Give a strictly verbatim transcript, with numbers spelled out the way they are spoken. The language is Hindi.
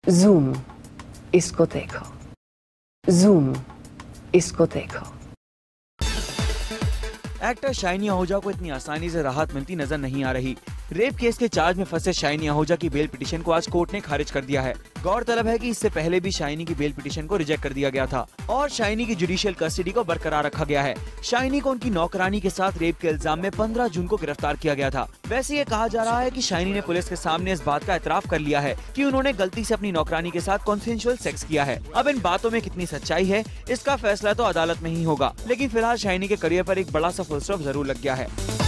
जूम, इसको देखो। जूम, इसको देखो। एक्टर शाइनी आहूजा को इतनी आसानी से राहत मिलती नजर नहीं आ रही। रेप केस के चार्ज में फंसे शाइनी आहूजा की बेल पिटीशन को आज कोर्ट ने खारिज कर दिया है। गौरतलब है कि इससे पहले भी शाइनी की बेल पिटीशन को रिजेक्ट कर दिया गया था और शाइनी की जुडिशियल कस्टडी को बरकरार रखा गया है। शाइनी को उनकी नौकरानी के साथ रेप के इल्जाम में पंद्रह जून को गिरफ्तार किया गया था। वैसे ये कहा जा रहा है कि शाइनी ने पुलिस के सामने इस बात का एतराफ कर लिया है कि उन्होंने गलती से अपनी नौकरानी के साथ कॉन्सेंशुअल सेक्स किया है। अब इन बातों में कितनी सच्चाई है, इसका फैसला तो अदालत में ही होगा, लेकिन फिलहाल शाइनी के करियर पर एक बड़ा सा फुल स्टॉप जरूर लग गया है।